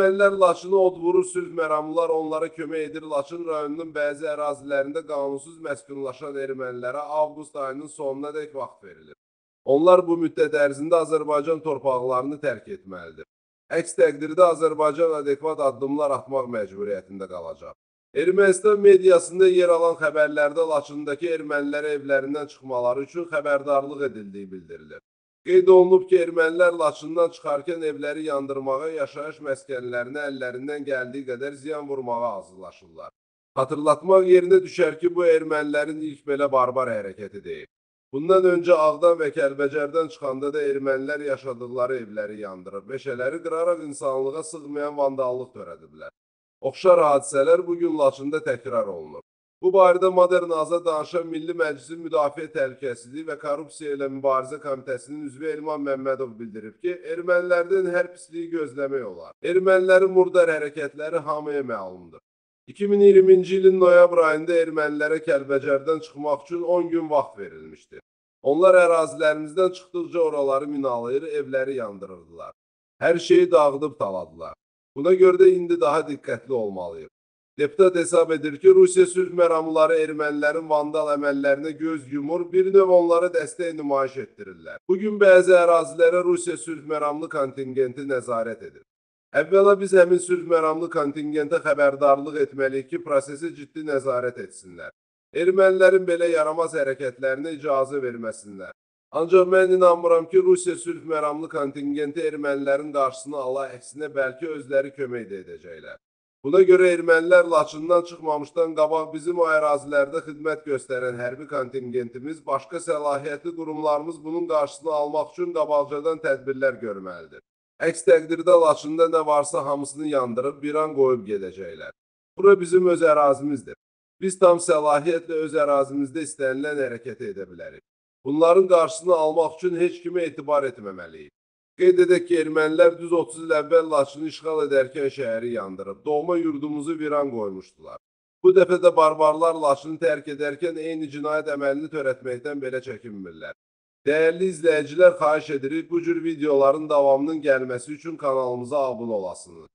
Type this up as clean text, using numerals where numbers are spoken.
Ermənilər Laçını od vurur, sülh məramlılar onlara kömək edir. Laçın rayonunun bəzi ərazilərində qanunsuz məskunlaşan ermənilərə avqust ayının sonuna dək vaxt verilir. Onlar bu müddət ərzində Azərbaycan torpaqlarını tərk etməlidir. Əks təqdirdə Azərbaycan adekvat addımlar atmaq məcburiyyətində qalacaq. Ermənistan mediasında yer alan xəbərlərdə Laçındakı ermənilər evlərindən çıxmaları üçün xəbərdarlıq edildiyi bildirilir. Qeyd olunub ki, ermənilər Laçından çıxarkən evləri yandırmağa, yaşayış məskənlərinə əllərindən gəldiyi qədər ziyan vurmağa hazırlaşırlar. Hatırlatmaq yerinə düşər ki, bu ermənilərin ilk belə barbar hərəkəti deyil. Bundan öncə Ağdam və Kəlbəcərdən çıxanda da ermənilər yaşadıkları evləri yandırıb, meşələri qıraraq insanlığa sığmayan vandallıq törədiblər. Oxşar hadisələr bugün Laçında təkrar olunur. Bu barədə Modern Aza danışan Milli Məclisin Müdafiə Təhlükəsizliyi və Korrupsiya ilə Mübarizə Komitəsinin üzvü Elman Məmmədov bildirib ki, ermənilərdən hər pisliyi gözləmək olar. Ermənilərin murdar hərəkətləri hamıya məlumdur. 2020-ci ilin noyabr ayında ermənilərə Kəlbəcərdən çıxmaq üçün 10 gün vaxt verilmişdir. Onlar ərazilərimizdən çıxdıqca oraları minalayır, evləri yandırırdılar. Hər şeyi dağıdıb taladılar. Buna görə də indi daha diqqətli olmalıyıq. Deputat hesab edir ki, Rusiya sülh məramlıları ermənilərin vandal əməllərinə göz yumur, bir növ onlara dəstək nümayiş etdirirlər. Bugün bəzi ərazilərə Rusiya sülh məramlı kontingenti nəzarət edir. Əvvəla biz həmin sülh məramlı kontingentə xəbərdarlıq etməliyik ki, prosesi ciddi nəzarət etsinlər. Ermənilərin belə yaramaz hərəkətlərinə icazə verməsinlər. Ancaq mən inanmıram ki, Rusiya sülh məramlı kontingenti ermənilərin qarşısını ala, əksinə bəlkə özləri kömək də edəcəklər. Buna görə ermənilər Laçından çıxmamışdan qabaq bizim o ərazilərdə xidmət göstərən hərbi kontingentimiz, başqa səlahiyyətli qurumlarımız bunun qarşısını almaq üçün qabaqcadan tədbirlər görməlidir. Əks təqdirdə Laçında nə varsa hamısını yandırıb bir an qoyub gedəcəklər. Bura bizim öz ərazimizdir. Biz tam səlahiyyətlə öz ərazimizdə istənilən hərəkəti edə bilərik. Bunların qarşısını almaq üçün heç kimə etibar etməməliyik. Qeyd edək ki, ermənilər düz 30 il əvvəl Laçını işğal edərkən şəhəri yandırıb, doğma yurdumuzu viran qoymuşdular. Bu dəfə də barbarlar Laçını tərk edərkən eyni cinayət əməlini törətməkdən belə çəkinmirlər. Dəyərli izləyicilər, xahiş edirik bu cür videoların davamının gəlməsi üçün kanalımıza abunə olasınız.